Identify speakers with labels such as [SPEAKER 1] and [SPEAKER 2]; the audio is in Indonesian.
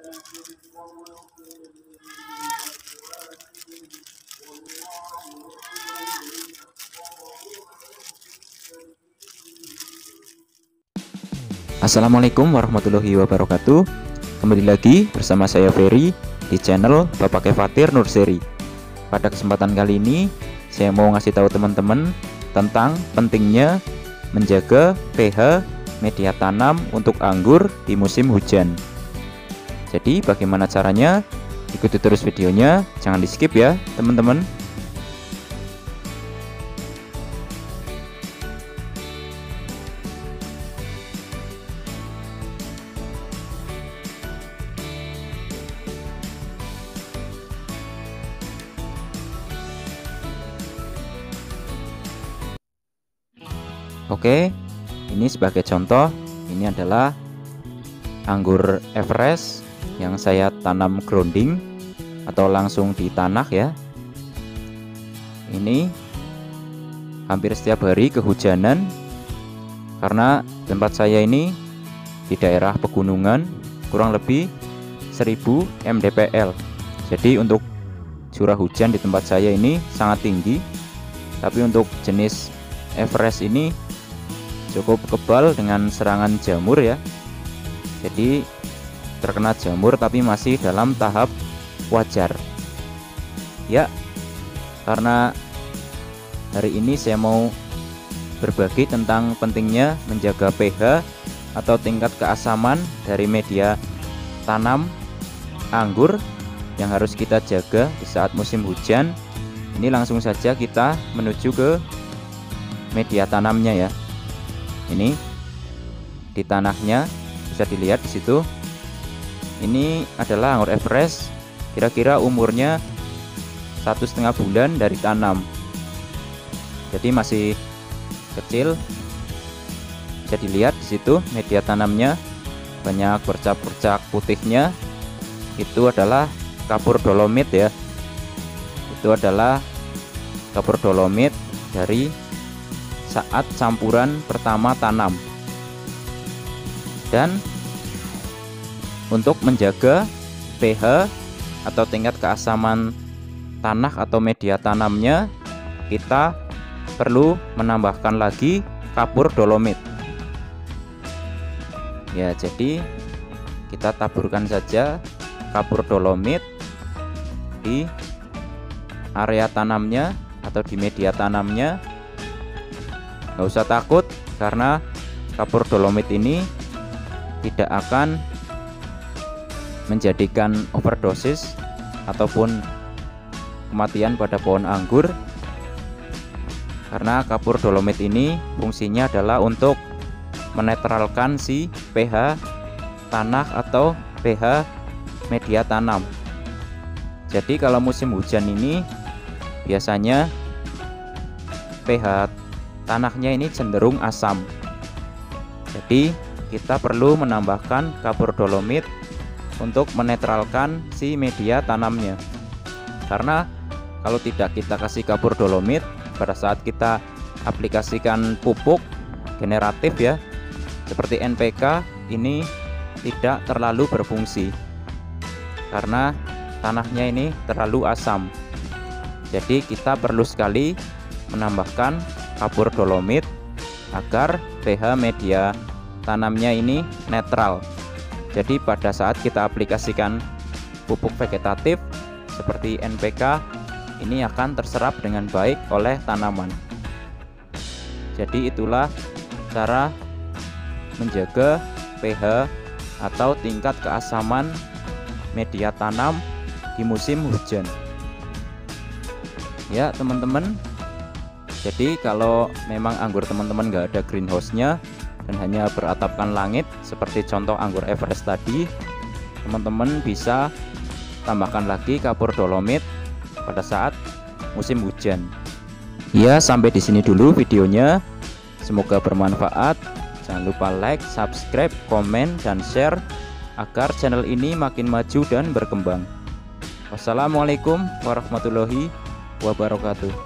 [SPEAKER 1] Assalamualaikum warahmatullahi wabarakatuh. Kembali lagi bersama saya Ferry di channel Bapak Kefatir Nurseri. Pada kesempatan kali ini saya mau ngasih tahu teman-teman tentang pentingnya menjaga pH media tanam untuk anggur di musim hujan. Jadi bagaimana caranya? Ikuti terus videonya, jangan di skip ya teman-teman. Oke, ini sebagai contoh, ini adalah anggur Everest yang saya tanam grounding atau langsung di tanah ya. Ini hampir setiap hari kehujanan karena tempat saya ini di daerah pegunungan, kurang lebih 1000 mdpl. Jadi untuk curah hujan di tempat saya ini sangat tinggi. Tapi untuk jenis Everest ini cukup kebal dengan serangan jamur ya. Jadi terkena jamur tapi masih dalam tahap wajar ya. Karena hari ini saya mau berbagi tentang pentingnya menjaga pH atau tingkat keasaman dari media tanam anggur yang harus kita jaga di saat musim hujan. Ini langsung saja kita menuju ke media tanamnya ya. Ini di tanahnya bisa dilihat di situ. Ini adalah anggur Everest, kira-kira umurnya 1,5 bulan dari tanam. Jadi masih kecil. Bisa dilihat di situ media tanamnya banyak bercak-bercak putihnya. Itu adalah kapur dolomit ya. Itu adalah kapur dolomit dari saat campuran pertama tanam. Dan untuk menjaga pH atau tingkat keasaman tanah atau media tanamnya, kita perlu menambahkan lagi kapur dolomit ya. Jadi kita taburkan saja kapur dolomit di area tanamnya atau di media tanamnya. Nggak usah takut karena kapur dolomit ini tidak akan menjadikan overdosis ataupun kematian pada pohon anggur. Karena kapur dolomit ini fungsinya adalah untuk menetralkan si pH tanah atau pH media tanam. Jadi kalau musim hujan ini biasanya pH tanahnya ini cenderung asam. Jadi kita perlu menambahkan kapur dolomit untuk menetralkan si media tanamnya. Karena kalau tidak kita kasih kapur dolomit pada saat kita aplikasikan pupuk generatif ya, seperti NPK, ini tidak terlalu berfungsi karena tanahnya ini terlalu asam. Jadi kita perlu sekali menambahkan kapur dolomit agar pH media tanamnya ini netral. Jadi pada saat kita aplikasikan pupuk vegetatif seperti NPK, ini akan terserap dengan baik oleh tanaman. Jadi itulah cara menjaga pH atau tingkat keasaman media tanam di musim hujan ya teman-teman. Jadi kalau memang anggur teman-teman nggak ada greenhouse-nya dan hanya beratapkan langit seperti contoh anggur Everest tadi, teman-teman bisa tambahkan lagi kapur dolomit pada saat musim hujan. Ya, sampai di sini dulu videonya. Semoga bermanfaat. Jangan lupa like, subscribe, komen, dan share agar channel ini makin maju dan berkembang. Wassalamualaikum warahmatullahi wabarakatuh.